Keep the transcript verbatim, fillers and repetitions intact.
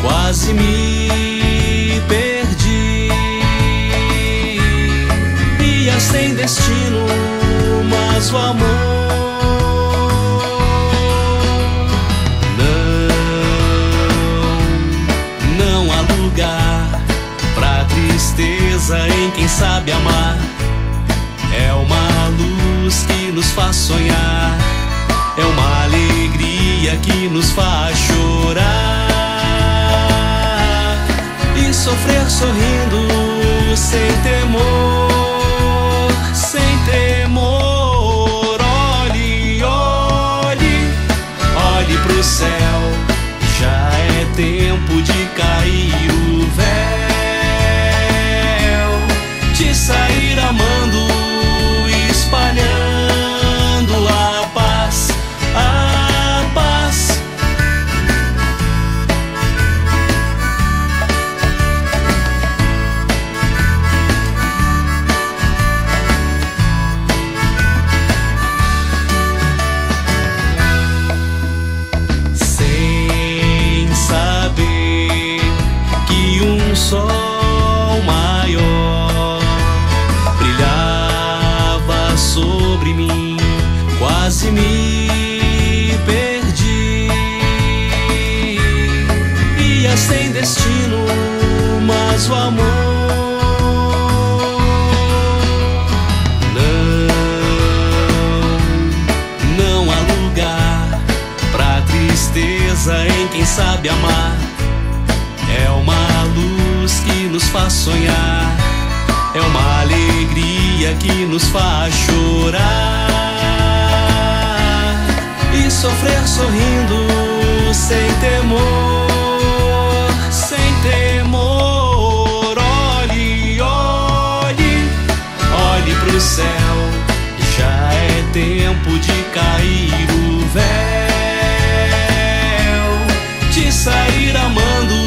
quase me perdi. Ia sem destino, mas o amor não, não há lugar pra tristeza em quem sabe amar. É uma luz que nos faz sonhar, é uma alegria que nos faz chorar e sofrer sorrindo sem temor, sem temor. Olhe, olhe, olhe pro céu, já é tempo de cair o véu, de sair amando, espalhando a paz, a paz. Sem saber que um sol maior brilhava sobre mim, quase me perdi. Ia sem destino, mas o amor não, não há lugar pra tristeza em quem sabe amar. É uma luz que nos faz sonhar, é uma alegria que nos faz chorar e sofrer sorrindo sem temor, sem temor. Olhe, olhe, olhe pro céu, já é tempo de cair o véu, de sair amando,